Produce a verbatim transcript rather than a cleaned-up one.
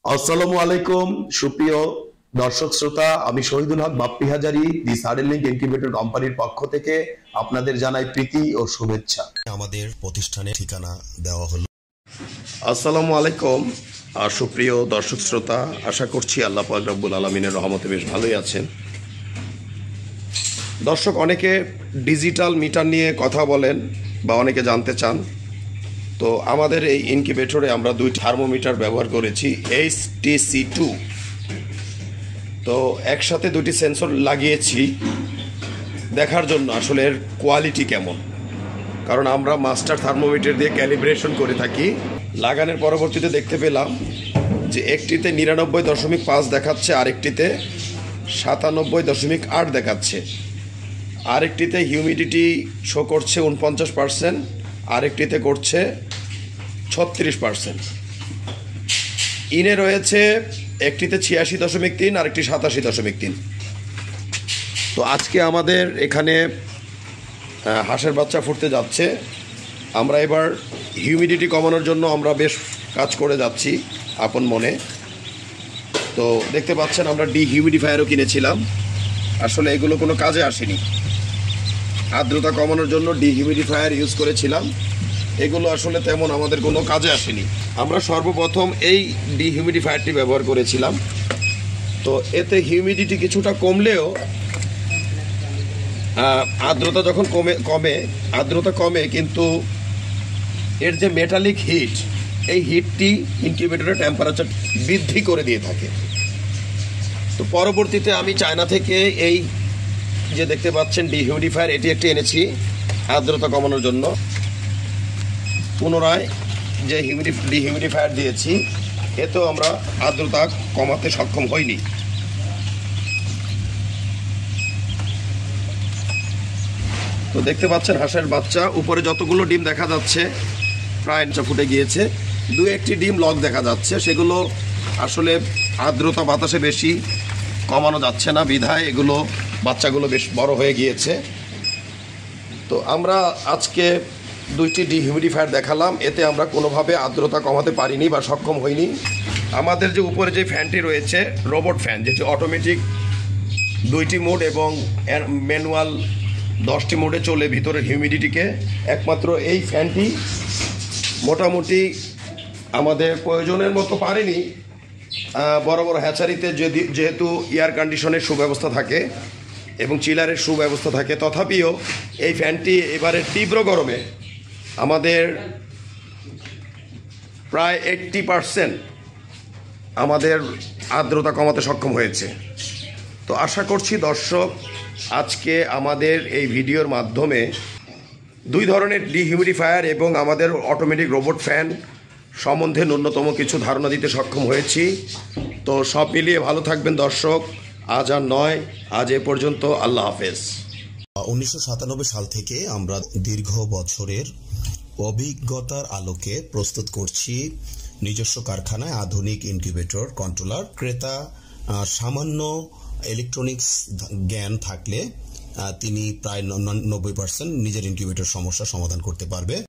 আসসালামু আলাইকুম সুপ্রিয় দর্শক শ্রোতা, আমি Shahidul Haque Bappi Hazari the Suddenlink incubator কোম্পানির পক্ষ থেকে আপনাদের জানাই প্রীতি ও শুভেচ্ছা। আমাদের প্রতিষ্ঠানের ঠিকানা দেওয়া হলো। আসসালামু আলাইকুম সুপ্রিয় দর্শক শ্রোতা, আশা করছি আল্লাহ পাক রব্বুল আলামিনের রহমতে বেশ ভালোই আছেন। দর্শক, অনেকে ডিজিটাল মিটার নিয়ে কথা বলেন বা অনেকে জানতে চান। তো আমাদের এই ইনকিউবেটরে আমরা দুই থার্মোমিটার ব্যবহার করেছি এইচ টি সি টু। তো একসাথে দুটি সেন্সর লাগিয়েছি দেখার জন্য আসলে এর কোয়ালিটি কেমন, কারণ আমরা মাস্টার থার্মোমিটার দিয়ে ক্যালিব্রেশন করে থাকি। লাগানোর পরবর্তীতে দেখতে পেলাম যে একটিতে নিরানব্বই দশমিক পাঁচ দেখাচ্ছে, আরেকটিতে সাতানব্বই দশমিক আট দেখাচ্ছে, আরেকটিতে হিউমিডিটি শো করছে উনপঞ্চাশ পার্সেন্ট, আরেকটিতে করছে ছত্রিশ পার্সেন্ট। ইনে রয়েছে একটিতে ছিয়াশি দশমিক তিন, আরেকটি সাতাশি দশমিক তিন। তো আজকে আমাদের এখানে হাঁসের বাচ্চা ফুটতে যাচ্ছে। আমরা এবার হিউমিডিটি কমানোর জন্য আমরা বেশ কাজ করে যাচ্ছি আপন মনে। তো দেখতে পাচ্ছেন আমরা ডিহিউমিডিফায়ারও কিনেছিলাম, আসলে এগুলো কোনো কাজে আসেনি। আর্দ্রতা কমানোর জন্য ডিহিউমিডিফায়ার ইউজ করেছিলাম, এগুলো আসলে তেমন আমাদের কোনো কাজে আসেনি। আমরা সর্বপ্রথম এই ডিহিউমিডিফায়ারটি ব্যবহার করেছিলাম। তো এতে হিউমিডিটি কিছুটা কমলেও আর্দ্রতা যখন কমে কমে আর্দ্রতা কমে কিন্তু এর যে মেটালিক হিট, এই হিটটি ইনকিউবেটরের টেম্পারেচার বৃদ্ধি করে দিয়ে থাকে। তো পরবর্তীতে আমি চায়না থেকে এই যে দেখতে পাচ্ছেন ডিহিউমিডিফায়ার, এটি একটি এনেছি আর্দ্রতা কমানোর জন্য। পুনরায় যে হিউমিডি ডিহিউমিডিফায়ার দিয়েছি, এতেও আমরা আর্দ্রতা কমাতে সক্ষম হইনি। তো দেখতে পাচ্ছেন হাঁসের বাচ্চা, উপরে যতগুলো ডিম দেখা যাচ্ছে প্রায় ফুটে গিয়েছে। দু একটি ডিম লক দেখা যাচ্ছে, সেগুলো আসলে আর্দ্রতা বাতাসে বেশি কমানো যাচ্ছে না বিধায় এগুলো বাচ্চাগুলো বেশ বড় হয়ে গিয়েছে। তো আমরা আজকে দুইটি ডিহিউমিডিফায়ার দেখালাম, এতে আমরা কোনোভাবে আর্দ্রতা কমাতে পারিনি বা সক্ষম হইনি। আমাদের যে উপরে যে ফ্যানটি রয়েছে রোবট ফ্যান, যেটি অটোমেটিক দুইটি মোড এবং ম্যানুয়াল দশটি মোডে চলে ভিতরের হিউমিডিটিকে, একমাত্র এই ফ্যানটি মোটামুটি আমাদের প্রয়োজনের মতো পারেনি। বড় বড় হ্যাচারিতে যদি যেহেতু এয়ার কন্ডিশনের সুব্যবস্থা থাকে এবং চিলারের সুব্যবস্থা থাকে, তথাপিও এই ফ্যানটি এবারে তীব্র গরমে আমাদের প্রায় এইট্টি পারসেন্ট আমাদের আর্দ্রতা কমাতে সক্ষম হয়েছে। তো আশা করছি দর্শক আজকে আমাদের এই ভিডিওর মাধ্যমে দুই ধরনের ডিহিউমিডিফায়ার এবং আমাদের অটোমেটিক রোবট ফ্যান সম্বন্ধে ন্যূনতম কিছু ধারণা দিতে সক্ষম হয়েছি। তো সব মিলিয়ে ভালো থাকবেন দর্শক। আজ আর নয়, আজ এ পর্যন্ত। আল্লাহ হাফেজ। উনিশশো সাতানব্বই সাল থেকে আমরা দীর্ঘ বছরের অভিজ্ঞতার আলোকে প্রস্তুত করছি নিজস্ব কারখানায় আধুনিক ইনকিউবেটর কন্ট্রোলার। ক্রেতা সামান্য ইলেকট্রনিক্স জ্ঞান থাকলে তিনি প্রায় নব্বই পার্সেন্ট নিজের ইনকিউবেটর সমস্যা সমাধান করতে পারবে।